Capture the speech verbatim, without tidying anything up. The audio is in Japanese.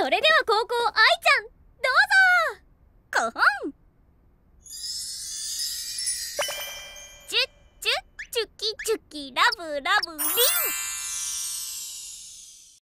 それでは後攻愛ちゃんどうぞ。 こほん。チュッチュッチュキチュキラブラブリン。